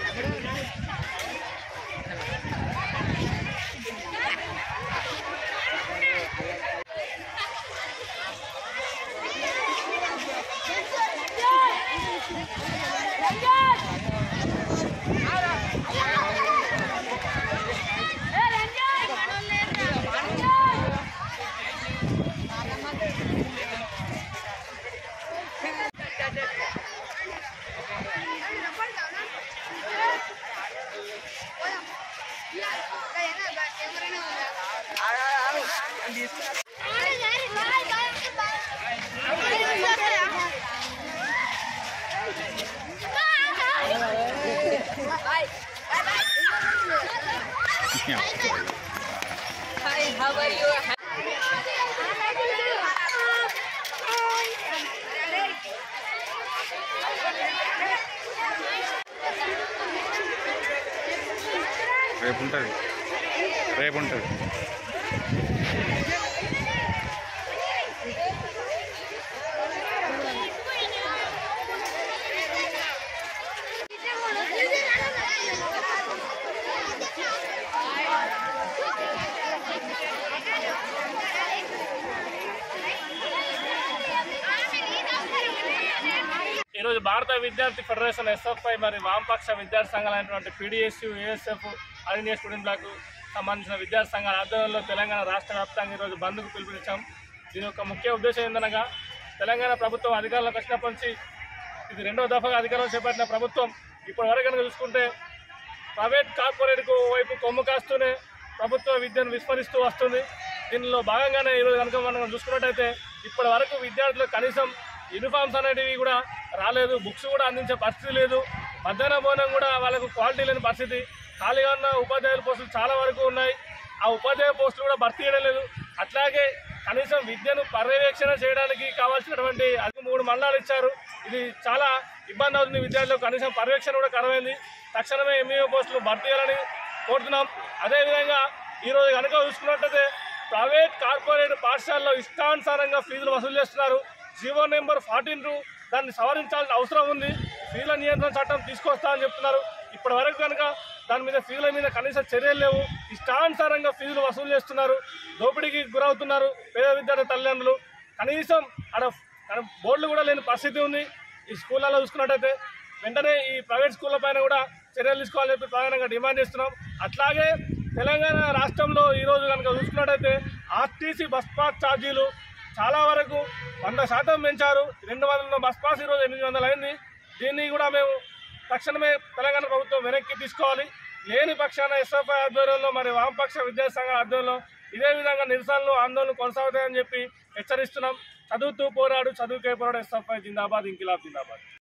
Hi, how are you? రేపు ఉంటుంది ఈరోజు భారత విద్యార్థి ఫెడరేషన్ ఎస్ఎఫ్ఐ మరి వామపక్ష విద్యార్థి సంఘాలైనటువంటి PDSU, ASF, all India student block సంబంధించిన విద్యార్థి సంఘాల ఆధ్వర్యంలో తెలంగాణ రాష్ట్ర వ్యాప్తంగా ఈరోజు బంద్కు పిలుపునిచ్చాం. దీని యొక్క ముఖ్య ఉద్దేశం ఏందనగా తెలంగాణ ప్రభుత్వం అధికారంలోకి వచ్చినప్పటి నుంచి ఇది రెండవ దఫాగా అధికారంలో చేపట్టిన ప్రభుత్వం ఇప్పటి వరకు కనుక చూసుకుంటే ప్రైవేట్ కార్పొరేట్కు వైపు కొమ్ము కాస్తూనే ప్రభుత్వ విద్యను విస్మరిస్తూ వస్తుంది. దీనిలో భాగంగానే ఈరోజు కనుక మనం చూసుకున్నట్టయితే ఇప్పటి వరకు విద్యార్థులకు కనీసం యూనిఫామ్స్ అనేటివి కూడా రాలేదు, బుక్స్ కూడా అందించే పరిస్థితి లేదు, మధ్యాహ్న భోజనం కూడా వాళ్ళకు క్వాలిటీ లేని పరిస్థితి. ఖాళీగా ఉన్న ఉపాధ్యాయుల పోస్టులు చాలా వరకు ఉన్నాయి, ఆ ఉపాధ్యాయ పోస్టులు కూడా భర్తీ చేయడం లేదు. అట్లాగే కనీసం విద్యను పర్యవేక్షణ చేయడానికి కావాల్సినటువంటి 3 మండలాలు ఇచ్చారు. ఇది చాలా ఇబ్బంది అవుతుంది విద్యార్థులకు, కనీసం పర్యవేక్షణ కూడా కరవైంది. తక్షణమే ఎంఈఓ పోస్టులు భర్తీ చేయాలని కోరుతున్నాం. అదేవిధంగా ఈరోజు కనుక చూసుకున్నట్టయితే ప్రైవేట్ కార్పొరేట్ పాఠశాలలో ఇష్టానుసారంగా ఫీజులు వసూలు చేస్తున్నారు. జీవో నెంబర్ 14 దాన్ని సవరించాల్సిన అవసరం ఉంది. ఫీజుల నియంత్రణ చట్టం తీసుకొస్తామని చెప్తున్నారు. ఇప్పటి వరకు కనుక దాని మీద ఫీజుల మీద కనీస చర్యలు లేవు. ఇష్టానుసారంగా ఫీజులు వసూలు చేస్తున్నారు, దోపిడీకి గురవుతున్నారు పేద విద్యార్థి తల్లిదండ్రులు. కనీసం అక్కడ బోర్డులు కూడా లేని పరిస్థితి ఉంది. ఈ స్కూళ్ళలో చూసుకున్నట్టయితే వెంటనే ఈ ప్రైవేట్ స్కూళ్ళ పైన కూడా చర్యలు తీసుకోవాలని చెప్పి ప్రధానంగా డిమాండ్ చేస్తున్నాం. అట్లాగే తెలంగాణ రాష్ట్రంలో ఈరోజు కనుక చూసుకున్నట్టయితే ఆర్టీసీ బస్ పాస్ ఛార్జీలు చాలా వరకు 100% పెంచారు. 200 ఉన్న బస్ పాస్ ఈరోజు 800 అయింది. దీన్ని కూడా మేము తక్షణమే తెలంగాణ ప్రభుత్వం వెనక్కి తీసుకోవాలి. లేని పక్షాన ఎస్ఎఫ్ఐ ఆధ్వర్యంలో మరి వామపక్ష విద్యార్థి సంఘాల ఆధ్వర్యంలో ఇదే విధంగా నిరసనలు ఆందోళనలు కొనసాగుతాయని చెప్పి హెచ్చరిస్తున్నాం. చదువుతూ పోరాడు, చదువుకే పోరాడు, ఎస్ఎఫ్ఐ జిందాబాద్, ఇంకిలాబ్ జిందాబాద్.